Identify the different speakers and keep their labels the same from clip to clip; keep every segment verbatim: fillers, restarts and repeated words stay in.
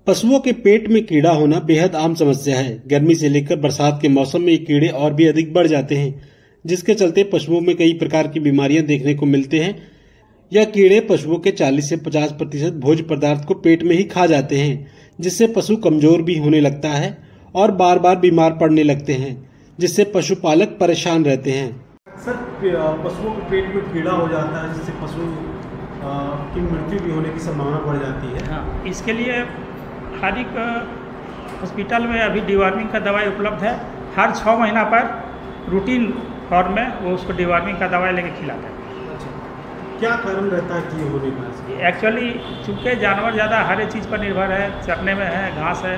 Speaker 1: पशुओं के पेट में कीड़ा होना बेहद आम समस्या है। गर्मी से लेकर बरसात के मौसम में ये कीड़े और भी अधिक बढ़ जाते हैं, जिसके चलते पशुओं में कई प्रकार की बीमारियां देखने को मिलते हैं। यह कीड़े पशुओं के चालीस से पचास प्रतिशत भोज्य पदार्थ को पेट में ही खा जाते हैं, जिससे पशु कमजोर भी होने लगता है और बार बार बीमार पड़ने लगते हैं, जिससे पशुपालक परेशान रहते हैं।
Speaker 2: सर, पशुओं के पेट में कीड़ा हो जाता है, जिससे पशु की मृत्यु भी होने की संभावना बढ़ जाती है।
Speaker 3: हाँ, इसके लिए हर एक हॉस्पिटल में अभी डिवॉर्मिंग का दवाई उपलब्ध है। हर छः महीना पर रूटीन फॉर्म में वो उसको डिवॉर्मिंग का दवाई लेके खिलाता है।
Speaker 2: अच्छा, क्या कारण रहता है कि ये होने का?
Speaker 3: एक्चुअली चूँकि जानवर ज़्यादा हर एक चीज़ पर निर्भर है, चरने में है, घास है,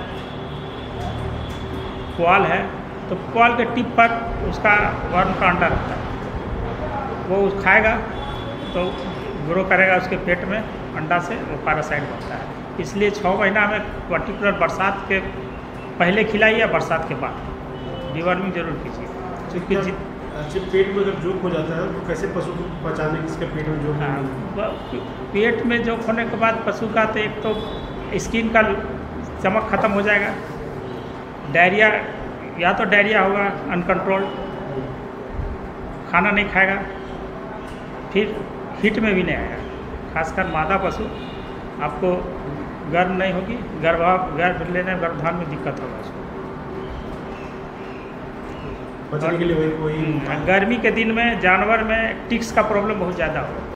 Speaker 3: पुआल है, तो पुआल के टिप पर उसका वर्म का अंडा रहता है। वो खाएगा तो ग्रो करेगा उसके पेट में, अंडा से वो पैरासाइट बनता है। इसलिए छः महीना में पर्टिकुलर बरसात के पहले खिलाइए या बरसात के बाद डिवॉर्मिंग जरूर कीजिए।
Speaker 2: क्योंकि अच्छा, पेट में अगर जोक हो जाता है तो कैसे पशु को पहचाने कि इसके पेट में जोक है?
Speaker 3: पेट में जोक होने के बाद पशु का तो एक तो स्किन का चमक खत्म हो जाएगा, डायरिया, या तो डायरिया होगा अनकंट्रोल्ड, खाना नहीं खाएगा, फिर हीट में भी नहीं आएगा। खासकर मादा पशु आपको गर्म नहीं होगी, गर्भा गर्भ लेने गर्भधान में दिक्कत होगा उसको।
Speaker 2: बचाने के लिए वही वही
Speaker 3: गर्मी के दिन में जानवर में टिक्स का प्रॉब्लम बहुत ज़्यादा होगा।